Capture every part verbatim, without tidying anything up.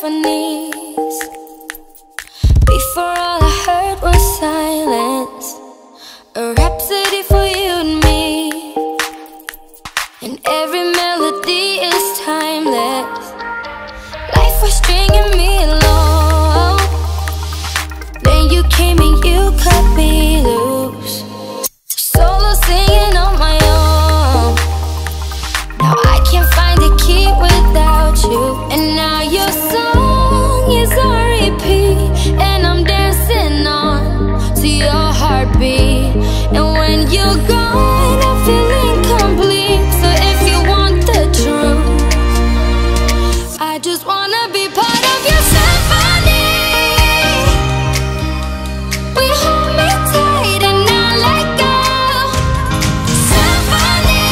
symphonies. Before all I heard was silence, a rhapsody for you and me. And every melody is timeless. Life was stringing me along. Then you came and you cut me loose. Solo singing on my own. Now I can't find a key without you. And now your song is on repeat, and I'm dancing on to your heartbeat. And when you're gone, I feel incomplete. So if you want the truth, I just wanna be part of your symphony. We hold me tight and not let go. Symphony,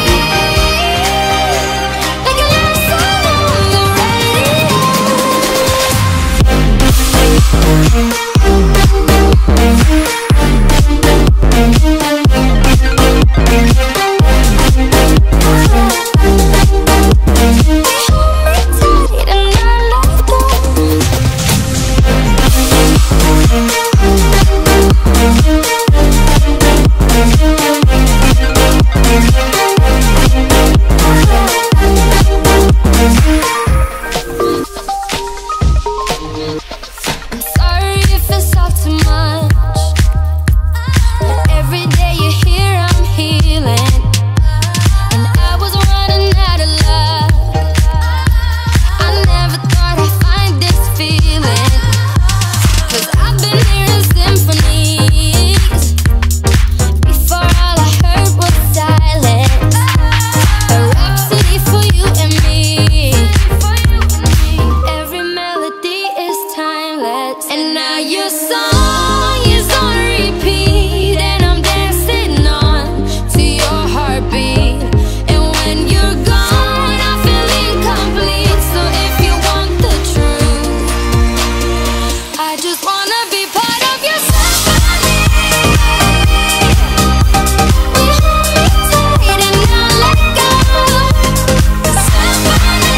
like a love song on the radio. And now your song is on repeat, and I'm dancing on to your heartbeat. And when you're gone, I feel incomplete. So if you want the truth, I just wanna be part of your symphony. We hold me tight and not let go. Symphony,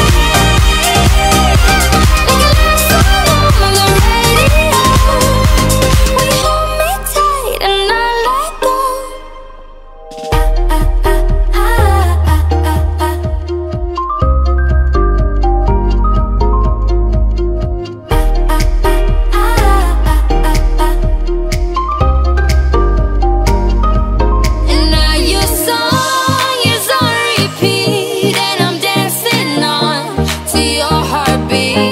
like a love song on the radio. We hold me tight and not let go. Ah, ah, ah, ah, ah, ah. And now your song is on repeat, and I'm dancing on to your heartbeat.